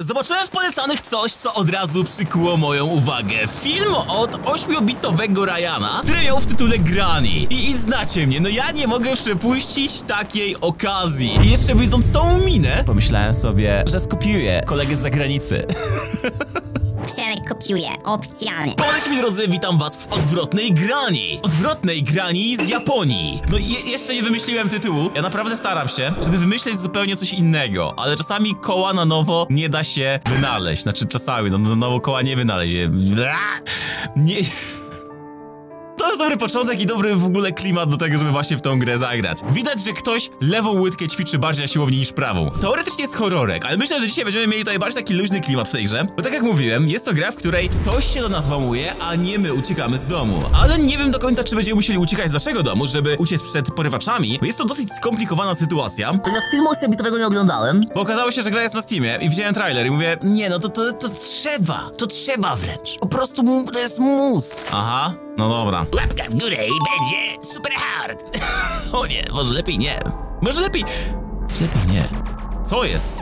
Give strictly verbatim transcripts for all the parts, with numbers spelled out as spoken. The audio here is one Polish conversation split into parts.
Zobaczyłem w polecanych coś, co od razu przykuło moją uwagę. Film od ośmiobitowego Ryana, który miał w tytule Granny. I, I znacie mnie, no ja nie mogę przepuścić takiej okazji. I jeszcze widząc tą minę, pomyślałem sobie, że skopiuję kolegę z zagranicy. Przemek kopiuje, oficjalnie. Cześć moi drodzy, witam was w odwrotnej Granny. Odwrotnej Granny z Japonii. No i je jeszcze nie wymyśliłem tytułu. Ja naprawdę staram się, żeby wymyśleć zupełnie coś innego. Ale czasami koła na nowo nie da się wynaleźć. Znaczy czasami, no na nowo koła nie wynaleźć. Nie... To jest dobry początek i dobry w ogóle klimat do tego, żeby właśnie w tą grę zagrać. Widać, że ktoś lewą łydkę ćwiczy bardziej na siłowni niż prawą. Teoretycznie jest horrorek, ale myślę, że dzisiaj będziemy mieli tutaj bardziej taki luźny klimat w tej grze. Bo tak jak mówiłem, jest to gra, w której ktoś się do nas włamuje, a nie my uciekamy z domu. Ale nie wiem do końca, czy będziemy musieli uciekać z naszego domu, żeby uciec przed porywaczami, bo jest to dosyć skomplikowana sytuacja. Ja filmu ośmiobitowego nie oglądałem. Bo okazało się, że gra jest na Steamie i widziałem trailer i mówię, nie no, to, to, to trzeba, to trzeba wręcz. Po prostu mu, to jest mus. Aha. No dobra. Łapka w górę i będzie super hard. O nie, może lepiej nie. Może lepiej... Lepiej nie. Co jest?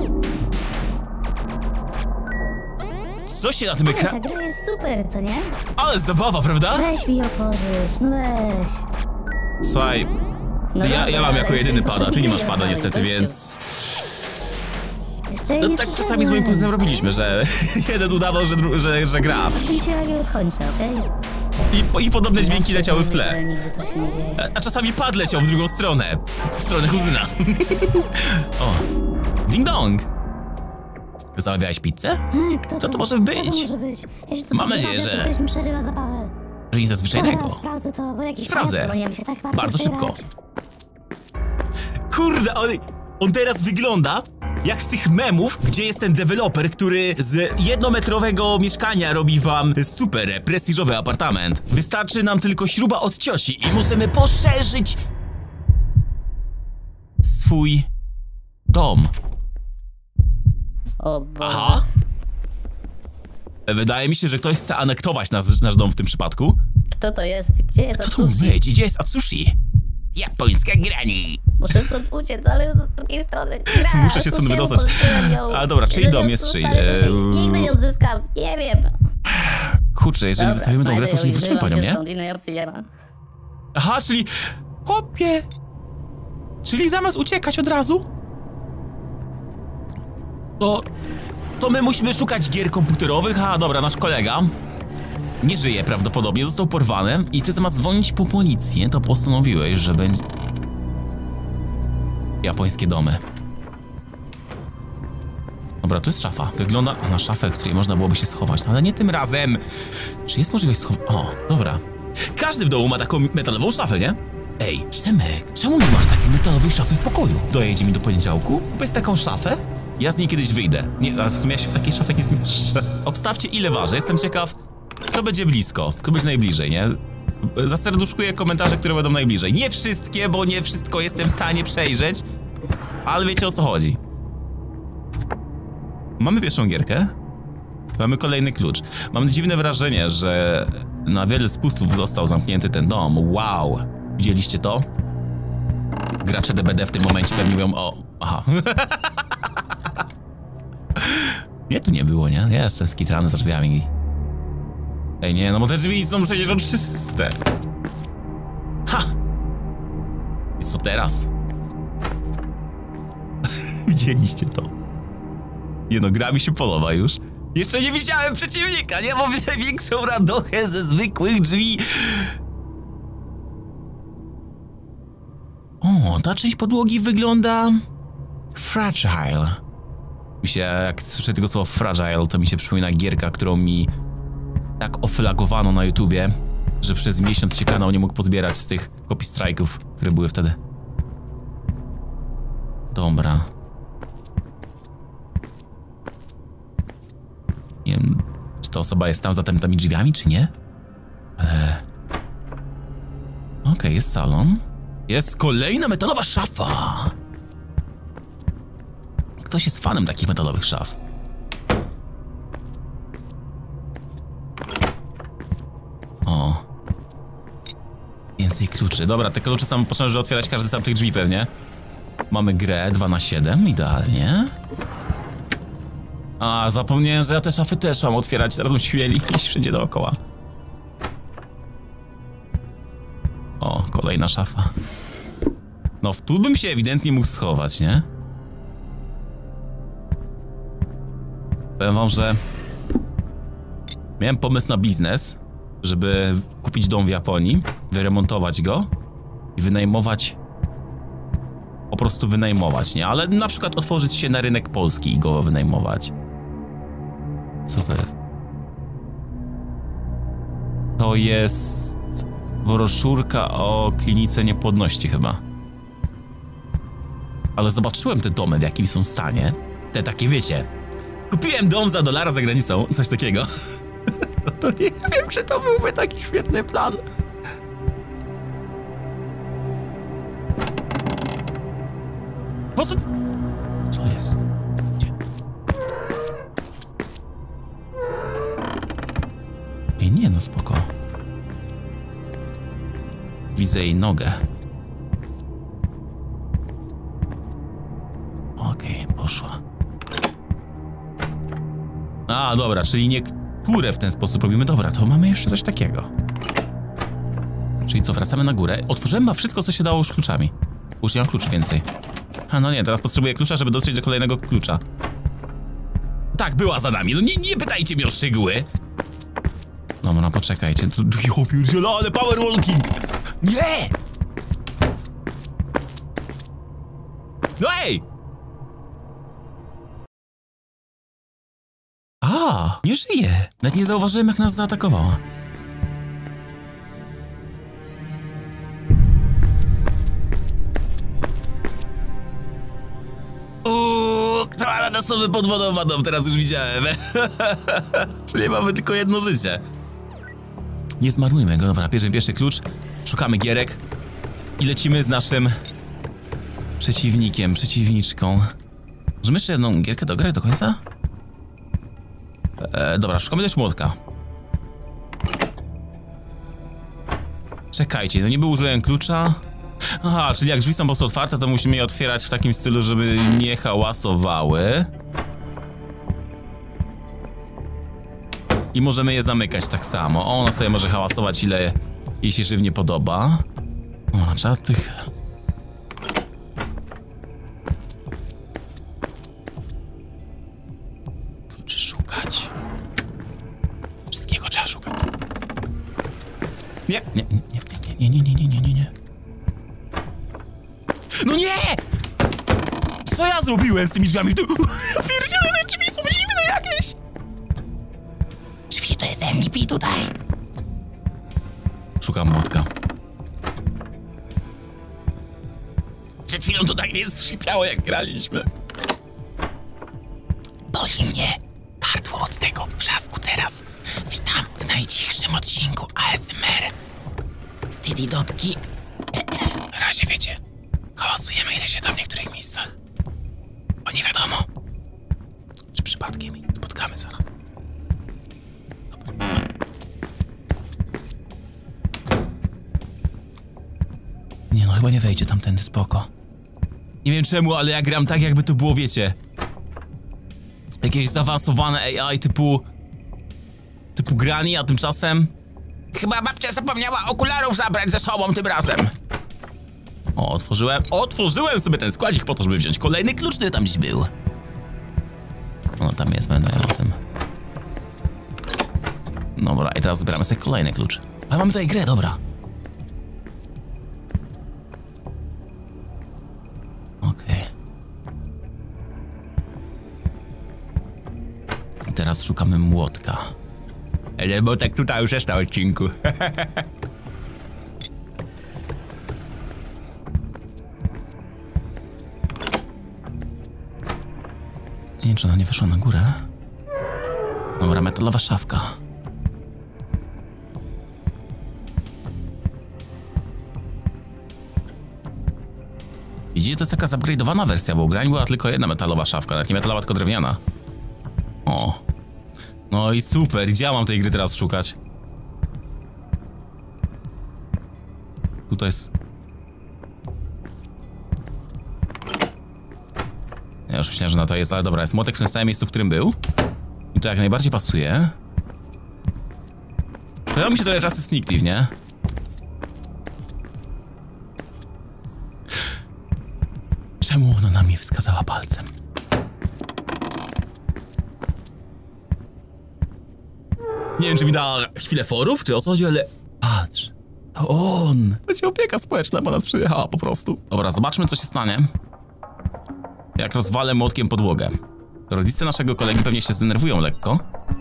Co się na tym ekranie... Ta gra jest super, co nie? Ale zabawa, prawda? Weź mi ją pożyć, no weź. Słuchaj, No ja, dobra, ja mam jako ale jedyny szybko, pada, ty nie masz szybko, pada niestety, gościu. więc... Jeszcze No nie tak przyszedłem. czasami z moim kuzynem robiliśmy, że jeden udawał, że, dru- że, że gra. Tym się jak ją skończę, okej? I, I podobne dźwięki leciały w tle. Ale nigdy to się nie dzieje. A, a czasami pad leciał w drugą stronę. W stronę kuzyna. O. Ding dong. Zamawiałeś pizzę? Hmm, kto Co to może być? Co to może być? Ja się tu Mam nadzieję, przyjadę, że- to Ktoś mi przerywa zabawę. Że nic nadzwyczajnego. Dobra, sprawdzę to, bo jakiś Sprawdzę. pajac dzwoni, ja mi się tak bardzo Bardzo chce szybko. grać. Kurde, on, on teraz wygląda jak z tych memów, gdzie jest ten deweloper, który z jednometrowego mieszkania robi wam super prestiżowy apartament. Wystarczy nam tylko śruba od cioci i możemy poszerzyć swój dom. O Boże. Aha. Wydaje mi się, że ktoś chce anektować nas, nasz dom w tym przypadku. Kto to jest? Gdzie jest Co to mógł Atsushi? być? Gdzie jest Atsushi? Japońska Granny. Muszę stąd uciec, ale z drugiej strony gra. Muszę się stąd Atsushi wydostać. upożyczyłem ją. A dobra, czyli Jeżeli dom ją jest czyj? zostanę, to się Eee, Nigdy nie odzyskam, nie wiem. Kurczę, jeżeli Dobra, zostawimy tą grę, to już nie znajdę wrócimy ją i po nią, zrywam się nie? stąd, innej opcji nie ma. Aha, czyli... Hopie! Czyli zamiast uciekać od razu? To... To my musimy szukać gier komputerowych? A dobra, nasz kolega nie żyje prawdopodobnie, został porwany i ty zamiast dzwonić po policję, to postanowiłeś, że będzie... Japońskie domy. Dobra, tu jest szafa. Wygląda na szafę, w której można byłoby się schować, no ale nie tym razem. Czy jest możliwość schowania? O, dobra. Każdy w domu ma taką metalową szafę, nie? Ej, Przemek, czemu nie masz takiej metalowej szafy w pokoju? Dojedzie mi do poniedziałku? Kupię taką szafę? Ja z niej kiedyś wyjdę. Nie, a w sumie ja się w takiej szafie nie zmieszczę. Obstawcie, ile waży. Jestem ciekaw, kto będzie blisko, kto będzie najbliżej, nie? Zaserduszkuję komentarze, które będą najbliżej. Nie wszystkie, bo nie wszystko jestem w stanie przejrzeć, ale wiecie, o co chodzi. Mamy pierwszą gierkę. Mamy kolejny klucz. Mam dziwne wrażenie, że na wiele spustów został zamknięty ten dom. Wow! Widzieliście to? Gracze D B D w tym momencie pewnie mówią o... Aha. Mnie tu nie było, nie? Ja jestem skitrany za drzwiami. Ej, nie, no bo te drzwi są przecież czyste. Ha! I co teraz? Widzieliście to? Nie no, gra mi się podoba już. Jeszcze nie widziałem przeciwnika, nie? Bo większą radochę ze zwykłych drzwi. O, ta część podłogi wygląda... fragile. Mi się, jak słyszę tego słowa fragile, to mi się przypomina gierka, którą mi tak oflagowano na YouTubie, że przez miesiąc się kanał nie mógł pozbierać z tych copy strike'ów, które były wtedy. Dobra. Nie wiem, czy ta osoba jest tam za tymi drzwiami, czy nie? Ale... Okej, okay, jest salon. Jest kolejna metalowa szafa! Ktoś jest fanem takich metalowych szaf. O. Więcej kluczy. Dobra, te klucze są potrzebne, żeby otwierać każdy sam tych drzwi pewnie. Mamy grę dwa na siedem, idealnie. A, zapomniałem, że ja te szafy też mam otwierać. Teraz byśmy mieli iść wszędzie dookoła. O, kolejna szafa. No, tu bym się ewidentnie mógł schować, nie? Powiem wam, że miałem pomysł na biznes, żeby kupić dom w Japonii, wyremontować go i wynajmować, po prostu wynajmować, nie? Ale na przykład otworzyć się na rynek polski i go wynajmować. Co to jest? To jest broszurka o klinice niepłodności chyba. Ale zobaczyłem te domy, w jakim są stanie. Te takie, wiecie, kupiłem dom za dolara za granicą, coś takiego. To, to nie wiem, czy to byłby taki świetny plan. Po co? Co jest? Gdzie? Ej, nie no, spoko. Widzę jej nogę. Okej, okay, poszła. A, dobra, czyli niektóre w ten sposób robimy. Dobra, to mamy jeszcze coś takiego. Czyli co, wracamy na górę. Otworzyłem ma wszystko, co się dało już kluczami. Już nie mam kluczy więcej. A no nie, teraz potrzebuję klucza, żeby dotrzeć do kolejnego klucza. Tak, była za nami. No nie, nie pytajcie mnie o szczegóły. Dobra, poczekajcie. Jo, pierdziele, ale power walking! Nie! No ej! A, nie żyje. Nawet nie zauważyłem, jak nas zaatakowała. Uuu, kto ma na sobie pod wodą wadą, teraz już widziałem. Czyli mamy tylko jedno życie. Nie zmarnujmy go, dobra, bierzemy pierwszy klucz, szukamy gierek i lecimy z naszym przeciwnikiem, przeciwniczką. Możemy jeszcze jedną gierkę dograć do końca? E, dobra, szukamy też młotka. Czekajcie, no niby użyłem klucza. Aha, czyli jak drzwi są po prostu otwarte, to musimy je otwierać w takim stylu, żeby nie hałasowały. I możemy je zamykać tak samo. Ona sobie może hałasować, ile jej się żywnie podoba. O, trzeba tych... Kluczy szukać. Wszystkiego trzeba szukać. Nie, nie, nie, nie, nie, nie, nie, nie, nie, nie. No nie! Co ja zrobiłem z tymi drzwiami? Pierdzielone drzwi są dziwne jakieś! Drzwi to jest M V P tutaj. Szukam młotka. Przed chwilą to tak nie skrzypiało, jak graliśmy. Boli mnie gardło od tego wrzasku teraz. Witam w najcichszym odcinku A S M R. Steady Dotki. Na razie wiecie, hałasujemy ile się da w niektórych miejscach. Bo nie wiadomo, czy przypadkiem spotkamy zaraz. Dobra. Nie no, chyba nie wejdzie tamtędy, spoko. Nie wiem czemu, ale ja gram tak, jakby to było, wiecie, jakieś zaawansowane A I typu... typu Granny, a tymczasem... Chyba babcia zapomniała okularów zabrać ze sobą tym razem. O, otworzyłem, otworzyłem sobie ten składzik po to, żeby wziąć kolejny klucz, który tam gdzieś był. No, tam jest, będę o tym. Dobra, i teraz zbieramy sobie kolejny klucz. Ale mamy tutaj grę, dobra. Okej. I teraz szukamy młotka. Ale bo tak tutaj już jest na odcinku. Nie wiem, czy ona nie weszła na górę. Dobra, metalowa szafka. Widzicie, to jest taka zupgrade'owana wersja, bo u grań była tylko jedna metalowa szafka, tak nie metalowa, tylko drewniana. O. No i super, gdzie ja mam tej gry teraz szukać? Tutaj jest... Ja już myślałem, że na to jest, ale dobra, jest młotek w tym samym miejscu, w którym był. To jak najbardziej pasuje. Przypomniał mi się trochę czasy Sneak Thief, nie? Czemu ona na mnie wskazała palcem? Nie wiem, czy mi da chwilę forów, czy o co chodzi, ale... Patrz, to on! To ci opieka społeczna po nas przyjechała po prostu. Dobra, zobaczmy, co się stanie, jak rozwalę młotkiem podłogę. Rodzice naszego kolegi pewnie się zdenerwują lekko.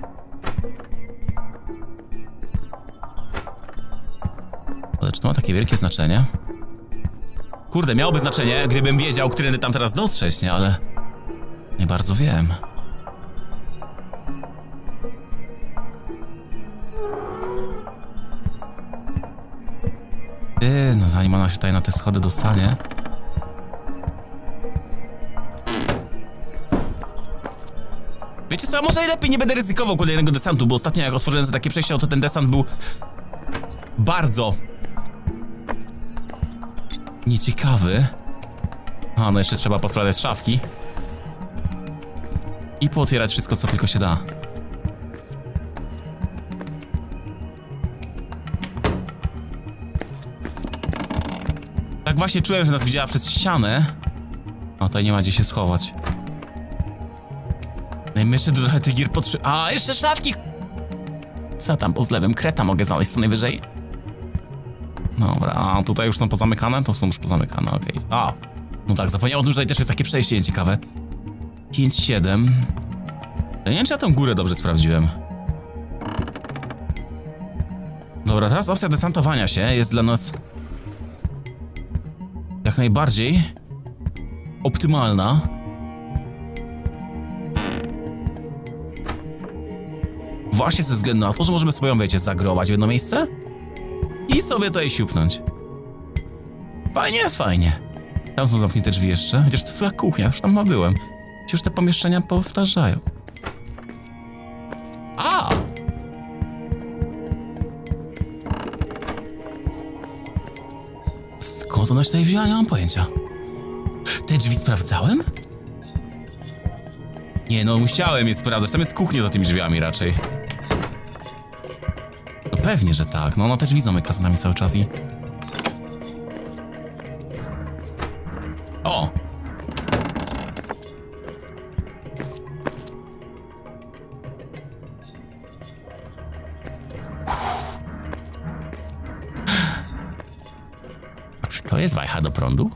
Ale czy to ma takie wielkie znaczenie? Kurde, miałoby znaczenie, gdybym wiedział, którędy tam teraz dotrzeć, nie? Ale... nie bardzo wiem. Ty, no zanim ona się tutaj na te schody dostanie... Wiecie co, może lepiej nie będę ryzykował kolejnego desantu, bo ostatnio jak otworzyłem sobie takie przejście, to ten desant był... bardzo... nieciekawy. A, no jeszcze trzeba posprawdzać szafki. I pootwierać wszystko, co tylko się da. Tak właśnie czułem, że nas widziała przez ścianę. A tutaj nie ma gdzie się schować. No i jeszcze trochę tych gier potrzy... A, jeszcze szafki! Co tam po zlewem? Kreta mogę znaleźć co najwyżej. Dobra, a tutaj już są pozamykane? To są już pozamykane, okej. Okay. A, no tak, zapomniałem o tym, że tutaj też jest takie przejście nieciekawe. pięć siedem. Ja nie wiem, czy ja tą górę dobrze sprawdziłem. Dobra, teraz opcja desantowania się jest dla nas... jak najbardziej... optymalna. Właśnie ze względu na to, że możemy sobie ją, wiecie, zagrować w jedno miejsce i sobie tutaj siupnąć. Fajnie, fajnie. Tam są zamknięte drzwi jeszcze, chociaż to jest chyba kuchnia, już tam ma byłem. Już te pomieszczenia powtarzają. A! Skąd ona się tutaj wzięła? Nie mam pojęcia. Te drzwi sprawdzałem? Nie, no musiałem je sprawdzać. Tam jest kuchnia za tymi drzwiami raczej. No pewnie, że tak. No ona te drzwi zamyka z nami cały czas i... O! A czy to jest wajcha do prądu?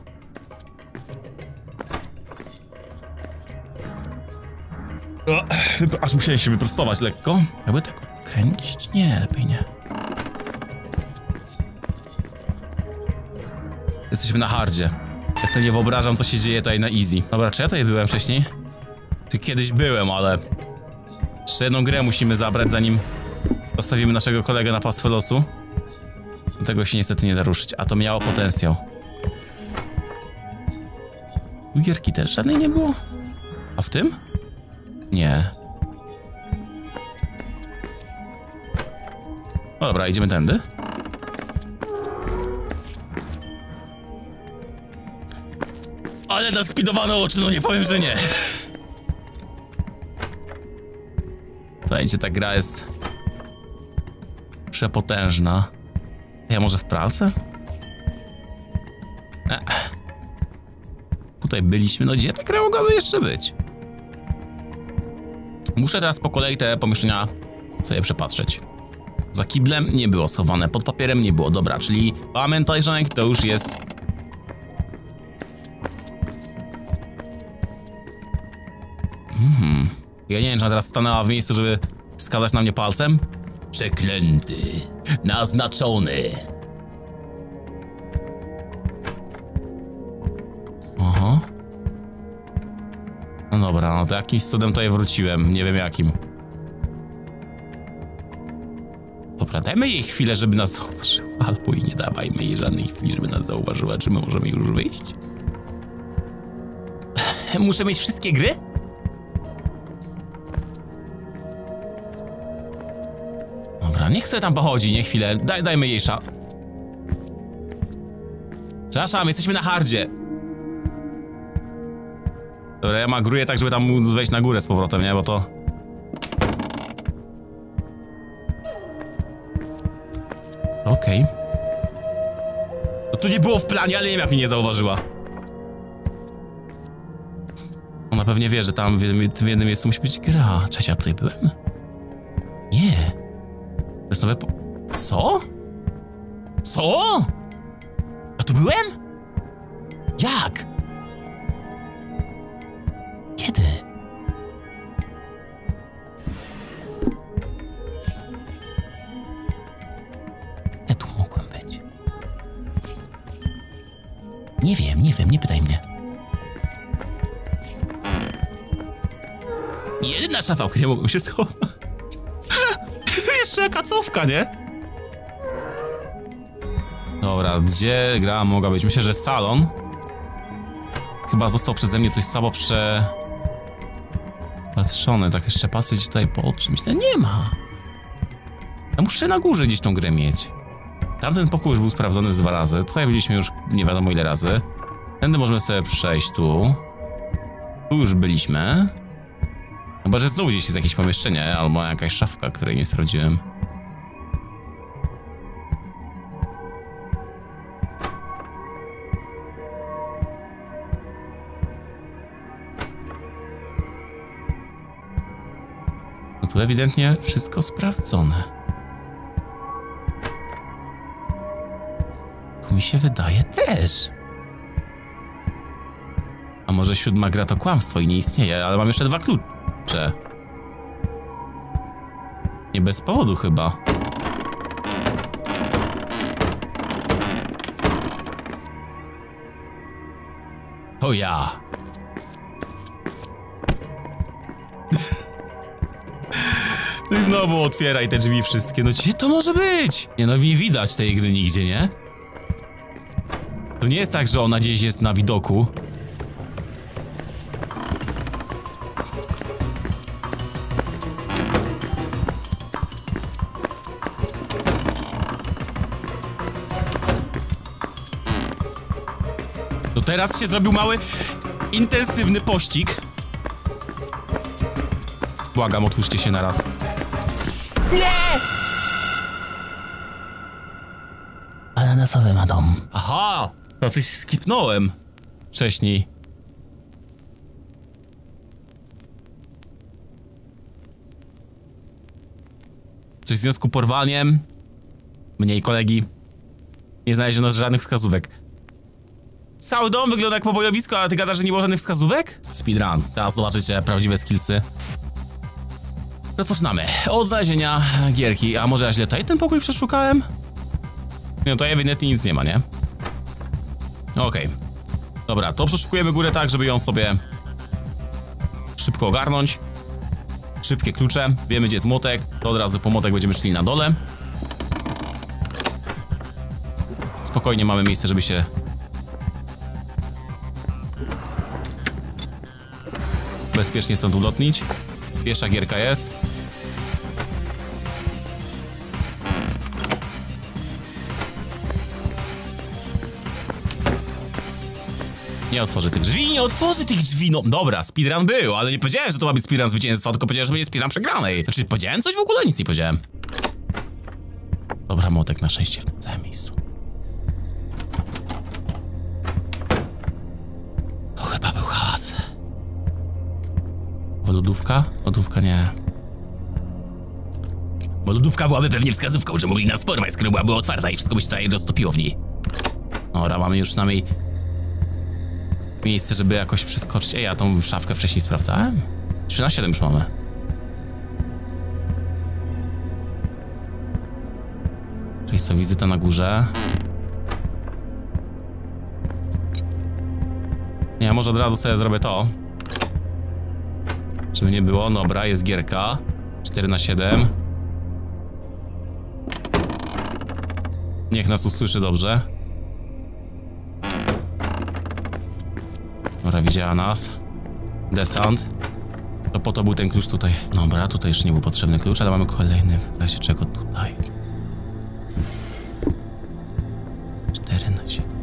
Aż musiałem się wyprostować lekko. Jakby tak odkręcić? Nie, lepiej nie. Jesteśmy na hardzie. Ja sobie nie wyobrażam, co się dzieje tutaj na easy. Dobra, czy ja tutaj byłem wcześniej? Czy kiedyś byłem, ale... jeszcze jedną grę musimy zabrać, zanim zostawimy naszego kolegę na pastwę losu. Do tego się niestety nie da ruszyć, a to miało potencjał. U gierki też żadnej nie było? A w tym? Nie. No dobra, idziemy tędy. Ale naspidowano oczy, no nie powiem, że nie. Słuchajcie, ta gra jest przepotężna. Ja może w pralce? E. Tutaj byliśmy, no gdzie ta gra mogłaby jeszcze być? Muszę teraz po kolei te pomieszczenia sobie przepatrzeć. Za kiblem nie było schowane, pod papierem nie było. Dobra, czyli pamiętaj, że to już jest... Hmm. Ja nie wiem, czy ona teraz stanęła w miejscu, żeby wskazać na mnie palcem. Przeklęty, naznaczony. Aha. No dobra, no to jakimś cudem tutaj wróciłem, nie wiem jakim. Dobra, dajmy jej chwilę, żeby nas zauważyła, albo i nie dawajmy jej żadnej chwili, żeby nas zauważyła. Czy my możemy już wyjść? Muszę mieć wszystkie gry? Dobra, niech sobie tam pochodzi, nie chwilę. Daj, dajmy jej szan. Przepraszam, jesteśmy na hardzie. Dobra, ja magruję tak, żeby tam móc wejść na górę z powrotem, nie? Bo to... okej. Okay. No tu nie było w planie, ale nie wiem, jak mnie nie zauważyła. Ona pewnie wie, że tam w jednym, w jednym miejscu musi być gra. Cześć, ja tutaj byłem? Nie. To jest nowe po... Co? Co? Ja tu byłem? Jak? Kiedy? Ja tu mogłem być. Nie wiem, nie wiem, nie pytaj mnie. Jedyna szafa, w której mogłem się schować. Jeszcze jaka cofka, nie? Dobra, gdzie gra mogła być? Myślę, że salon. Chyba został przeze mnie coś słabo prze... patrzone, tak jeszcze patrzeć tutaj po czymś. No nie ma. Ja muszę na górze gdzieś tą grę mieć. Tamten pokój już był sprawdzony z dwa razy. Tutaj byliśmy już nie wiadomo ile razy. Tędy możemy sobie przejść tu. Tu już byliśmy. Chyba, że znowu gdzieś jest jakieś pomieszczenie, albo jakaś szafka, której nie sprawdziłem. No tu ewidentnie wszystko sprawdzone. Tu mi się wydaje też. A może siódma gra to kłamstwo i nie istnieje, ale mam jeszcze dwa klucze. Nie bez powodu chyba. To ja. No i znowu otwieraj te drzwi wszystkie. No gdzie to może być? Nie no, nie widać tej gry nigdzie, nie? To nie jest tak, że ona gdzieś jest na widoku. To teraz się zrobił mały, intensywny pościg. Błagam, otwórzcie się na raz. Nie! Ananasowy ma dom. Aha! No coś skipnąłem wcześniej. Coś w związku z porwaniem. Mniej kolegi. Nie znaleziono żadnych wskazówek. Cały dom wygląda jak pobojowisko, ale ty gadasz, że nie było żadnych wskazówek? Speedrun. Teraz zobaczycie prawdziwe skillsy. Rozpoczynamy od znalezienia gierki. A może ja źle tutaj ten pokój przeszukałem? No to ewidentnie nic nie ma, nie? Okej. Okay. Dobra, to przeszukujemy górę tak, żeby ją sobie szybko ogarnąć. Szybkie klucze. Wiemy, gdzie jest młotek. To od razu po młotek będziemy szli na dole. Spokojnie mamy miejsce, żeby się... bezpiecznie stąd ulotnić. Pierwsza gierka jest. Nie otworzę tych drzwi, nie otworzę tych drzwi, no dobra, speedrun był, ale nie powiedziałem, że to ma być speedrun zwycięstwa, tylko powiedziałem, że będzie speedrun przegranej. Znaczy, powiedziałem coś w ogóle? Nic nie powiedziałem. Dobra, młotek na szczęście w tym całym miejscu. To chyba był hałas. Bo lodówka? Lodówka nie. Bo lodówka byłaby pewnie wskazówką, że mogli nas porwać, skoro byłaby otwarta i wszystko by się tutaj roztopiło w niej. Dobra, mamy już przynajmniej miejsce, żeby jakoś przeskoczyć. Ej, ja tą szafkę wcześniej sprawdzałem? trzy na siedem już mamy. Czyli co, wizyta na górze. Nie, może od razu sobie zrobię to. Żeby nie było, dobra, jest gierka. cztery na siedem. Niech nas usłyszy dobrze. Dobra, widziała nas. Desant. To po to był ten klucz tutaj. Dobra, tutaj jeszcze nie był potrzebny klucz, ale mamy kolejny. W razie czego tutaj. cztery na siedem.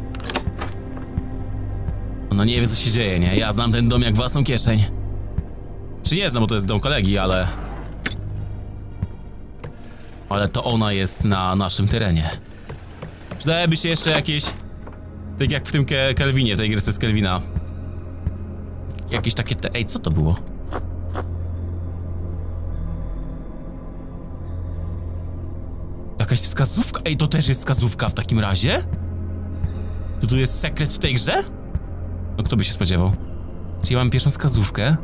Ona nie wie, co się dzieje, nie? Ja znam ten dom jak własną kieszeń. Czy nie znam, bo to jest dom kolegi, ale... Ale to ona jest na naszym terenie. Przydałyby się jeszcze jakieś... Tak jak w tym Ke Kelvinie, w tej gierce z Kelvina. Jakieś takie te... Ej, co to było? Jakaś wskazówka? Ej, to też jest wskazówka w takim razie? To tu jest sekret w tej grze? No kto by się spodziewał? Czyli mamy pierwszą wskazówkę.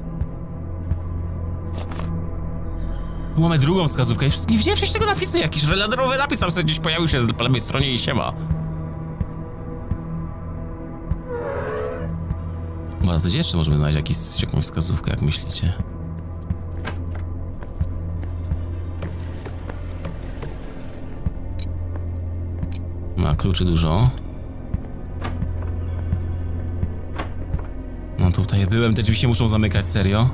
Tu mamy drugą wskazówkę. Nie widziałem wcześniej tego napisu. Jakiś reladerowy napis tam sobie gdzieś pojawił się po lewej stronie i siema. Bo gdzie jeszcze możemy znaleźć jakiś, jakąś wskazówkę, jak myślicie? Ma kluczy dużo. No tutaj byłem, te drzwi się muszą zamykać, serio.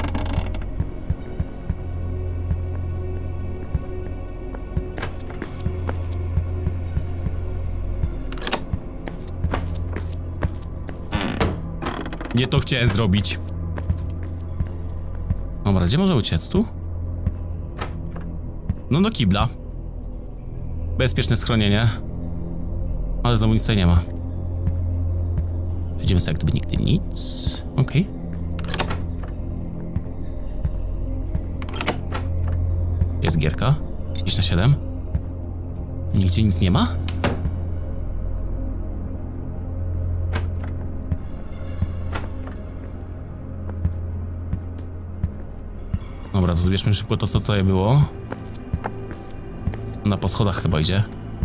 Nie to chciałem zrobić. Dobra, gdzie może uciec? Tu? No do kibla. Bezpieczne schronienie. Ale znowu nic tutaj nie ma. Idziemy sobie jak gdyby nigdy nic. Okej. Okay. Jest gierka. Idź na siedem. Nigdzie nic nie ma? Dobra, to zbierzmy szybko to, co tutaj było. Na po schodach chyba idzie.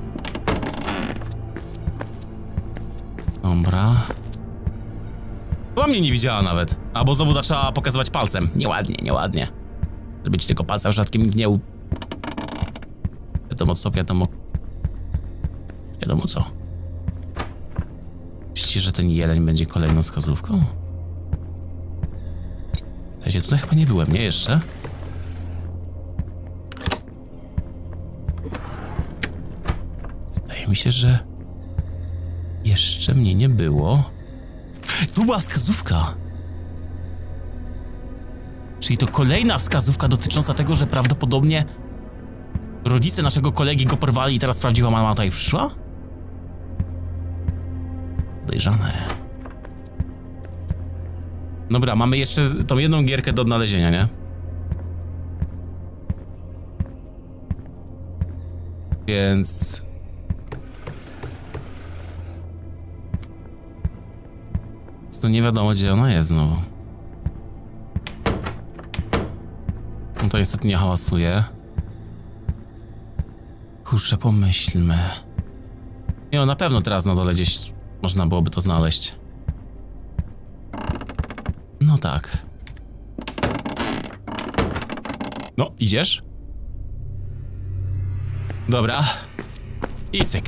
Dobra. Chyba mnie nie widziała nawet. Albo znowu zaczęła pokazywać palcem. Nieładnie, nieładnie. Żeby ci tego palca rzadkim nie u... Wiadomo co, wiadomo... Wiadomo co. Myślicie, że ten jeleń będzie kolejną wskazówką? Słuchajcie, tutaj chyba nie byłem, nie? Jeszcze? Wydaje mi się, że... Jeszcze mnie nie było. Tu była wskazówka. Czyli to kolejna wskazówka dotycząca tego, że prawdopodobnie rodzice naszego kolegi go porwali i teraz prawdziwa mama tutaj przyszła? Podejrzane. Dobra, mamy jeszcze tą jedną gierkę do odnalezienia, nie? Więc... To nie wiadomo, gdzie ona jest znowu. No to niestety nie hałasuje. Kurczę, pomyślmy. Nie, no na pewno teraz na dole gdzieś można byłoby to znaleźć. No tak. No, idziesz? Dobra. I cyk.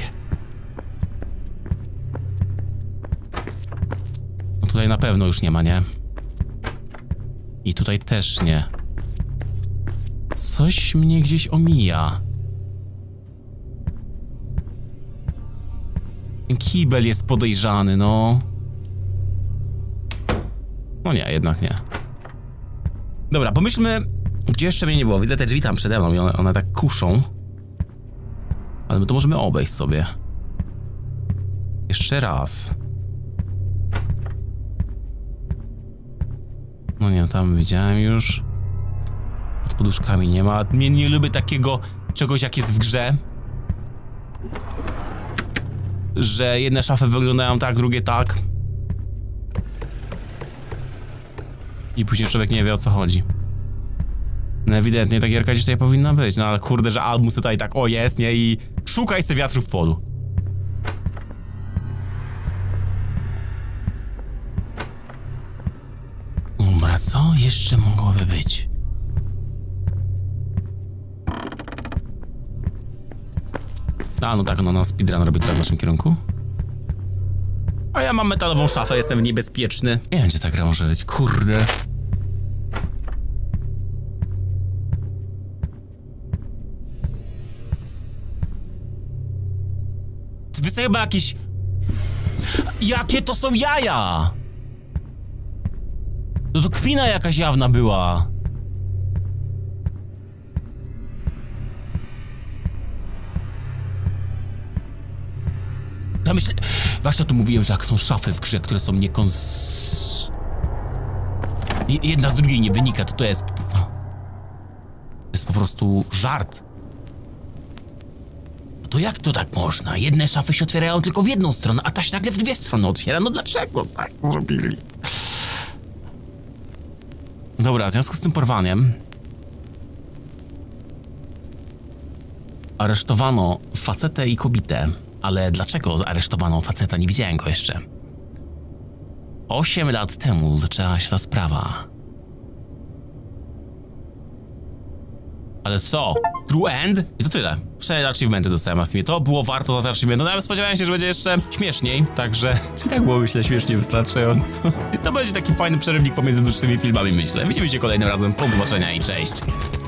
No tutaj na pewno już nie ma, nie? I tutaj też nie. Coś mnie gdzieś omija. Ten kibel jest podejrzany, no. No nie, jednak nie. Dobra, pomyślmy, gdzie jeszcze mnie nie było. Widzę te drzwi tam przede mną i one, one tak kuszą. Ale my to możemy obejść sobie. Jeszcze raz. No nie, tam widziałem już. Pod poduszkami nie ma. Nie, nie lubię takiego czegoś, jak jest w grze. Że jedne szafy wyglądają tak, drugie tak. I później człowiek nie wie, o co chodzi. No ewidentnie ta gierka gdzieś tutaj powinna być, no ale kurde, że Albus tutaj tak, o jest, nie? I szukaj se wiatru w polu. Dobra, co jeszcze mogłoby być? A, no tak, no, no speedrun robi teraz w naszym kierunku. A ja mam metalową szafę, jestem niebezpieczny. Nie wiem, gdzie ta gra może być, kurde. Wy chyba jakieś... Jakie to są jaja? No to kpina jakaś jawna była. myślę... Właśnie o tym mówiłem, że jak są szafy w grze, które są niekons... Jedna z drugiej nie wynika, to to jest... To jest po prostu żart. To jak to tak można? Jedne szafy się otwierają tylko w jedną stronę, a ta się nagle w dwie strony otwiera. No dlaczego tak zrobili? Dobra, w związku z tym porwaniem aresztowano facetę i kobietę. Ale dlaczego zaresztowano faceta? Nie widziałem go jeszcze. Osiem lat temu zaczęła się ta sprawa. Ale co? True end? I to tyle. Cztery achievementy dostałem na Steamie. To było warto za te achievementy. No, nawet spodziewałem się, że będzie jeszcze śmieszniej. Także, czy tak było, myślę, śmiesznie wystarczająco. I to będzie taki fajny przerywnik pomiędzy dłuższymi filmami, myślę. Widzimy się kolejnym razem. Do zobaczenia i cześć.